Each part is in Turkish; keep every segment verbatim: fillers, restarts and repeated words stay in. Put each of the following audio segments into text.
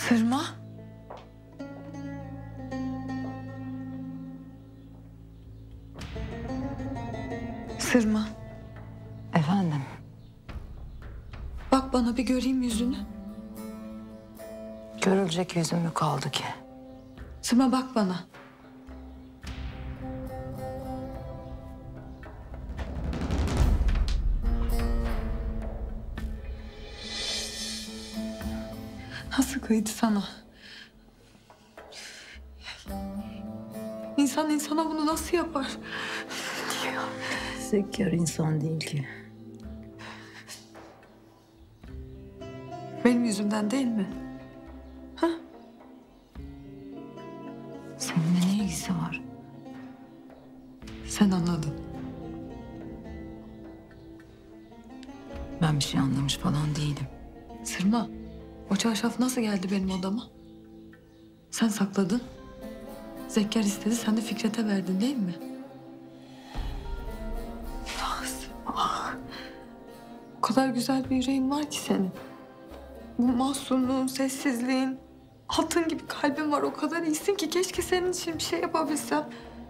Sırma. Sırma. Efendim? Bak bana bir göreyim yüzünü. Görülecek yüzüm mü kaldı ki? Sırma bak bana. Nasıl kıydı sana? İnsan insana bunu nasıl yapar? Zekkar insan değil ki. Benim yüzümden değil mi? Ha? Seninle ne ilgisi var? Sen anladın. Ben bir şey anlamış falan değilim. Sırma, o çarşaf nasıl geldi benim odama? Sen sakladın. Zekkar istedi, sen de Fikret'e verdin değil mi? Ah Sırma, ah. O kadar güzel bir yüreğin var ki senin. Bu mahzunluğun, sessizliğin, altın gibi kalbin var. O kadar iyisin ki keşke senin için bir şey yapabilsem.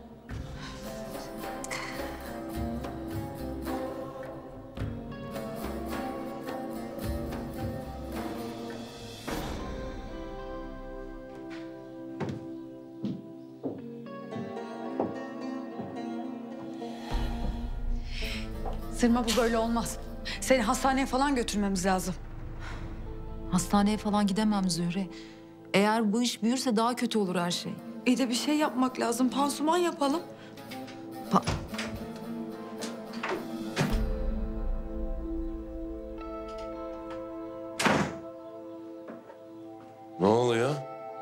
Sırma, bu böyle olmaz. Seni hastaneye falan götürmemiz lazım. Hastaneye falan gidemem Zühre. Eğer bu iş büyürse daha kötü olur her şey. İyi de bir şey yapmak lazım. Pansuman yapalım. Pa Ne oluyor?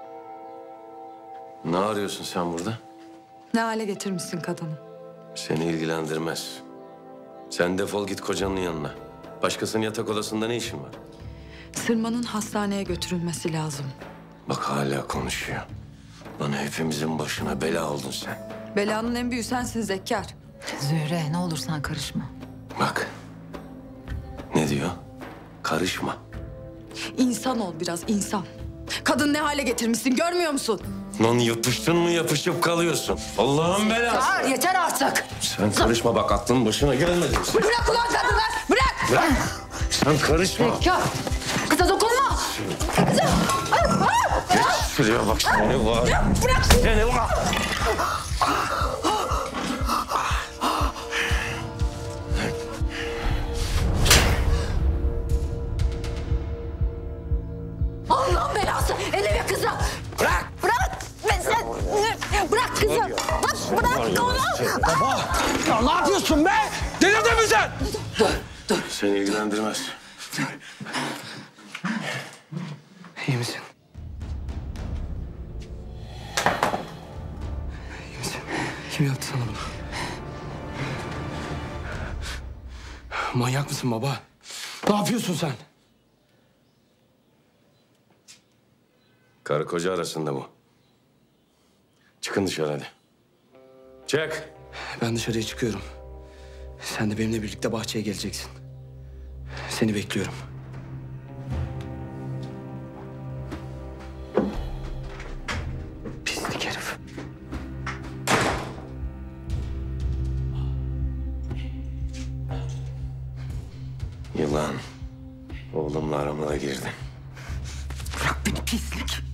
Ne arıyorsun sen burada? Ne hale getirmişsin kadını? Seni ilgilendirmez. Sen defol git kocanın yanına. Başkasının yatak odasında ne işin var? Sırma'nın hastaneye götürülmesi lazım. Bak hala konuşuyor. Bana hepimizin başına bela oldun sen. Belanın en büyüğü sensin Zekkar. Zühre ne olur sen karışma. Bak. Ne diyor? Karışma. İnsan ol biraz, insan. Kadın ne hale getirmişsin, görmüyor musun? Lan yapıştın mı yapışıp kalıyorsun. Allah'ın belası. Yeter, yeter artık. Sen karışma bak aklın başına gelmedi. Bırak ulan kadınlar, bırak! Bırak. Sen karışma. Zekkar, kıza dokunma! Geç şuraya bak seni var. Bırak, bırak! Seni var. Allah'ın belası, eleme kızı! Bırak. Bırak! Ben sen... Bırak kızı! Bak, bırak onu! Baba! Ya ne yapıyorsun be? Delirdin mi sen? Seni ilgilendirmez. İyi misin? İyi misin? Kim yaptı sana bunu? Manyak mısın baba? Ne yapıyorsun sen? Karı koca arasında bu. Çıkın dışarı hadi. Çık. Ben dışarıya çıkıyorum. Sen de benimle birlikte bahçeye geleceksin. Seni bekliyorum. Pislik herif. Yılan. Oğlumla aramına girdi. Bırak beni pislik!